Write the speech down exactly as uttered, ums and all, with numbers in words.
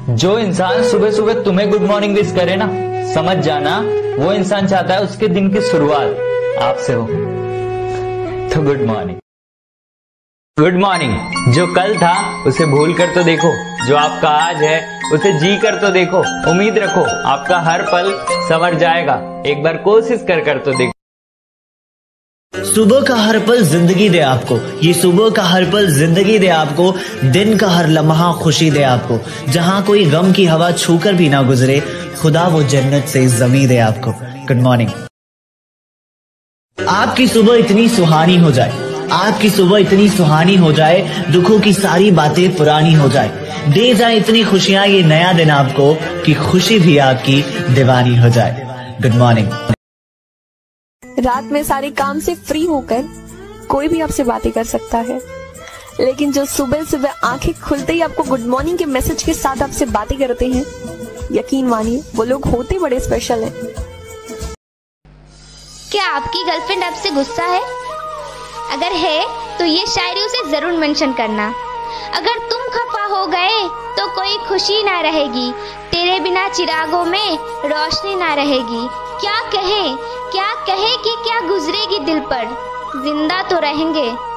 जो इंसान सुबह सुबह तुम्हें गुड मॉर्निंग विश करे ना, समझ जाना वो इंसान चाहता है उसके दिन की शुरुआत आपसे हो। तो गुड मॉर्निंग। Good morning. जो कल था उसे भूल कर तो देखो, जो आपका आज है उसे जी कर तो देखो। उम्मीद रखो आपका हर पल संवर जाएगा, एक बार कोशिश कर कर तो देखो। सुबह का हर पल जिंदगी दे आपको, ये सुबह का हर पल जिंदगी दे आपको, दिन का हर लम्हा खुशी दे आपको। जहां कोई गम की हवा छूकर भी ना गुजरे, खुदा वो जन्नत से जमी दे आपको। Good morning. आपकी सुबह इतनी सुहानी हो जाए, आपकी सुबह इतनी सुहानी हो जाए, दुखों की सारी बातें पुरानी हो जाए, दे जाए इतनी खुशियां ये नया दिन आपको कि खुशी भी आपकी दीवानी हो जाए। Good morning. रात में सारे काम से फ्री होकर कोई भी आपसे बातें कर सकता है, लेकिन जो सुबह सुबह आंखें खुलते ही आपको गुड मॉर्निंग के मैसेज के साथ आपसे बातें करते हैं, यकीन मानिए वो लोग होते बड़े स्पेशल हैं। क्या आपकी गर्लफ्रेंड आपसे गुस्सा है? अगर है तो ये शायरी उसे जरूर मेंशन करना। अगर तुम खफा हो गए तो कोई खुशी ना रहेगी, तेरे बिना चिरागों में रोशनी ना रहेगी। क्या कहे क्या कहे कि क्या गुजरेगी दिल पर, जिंदा तो रहेंगे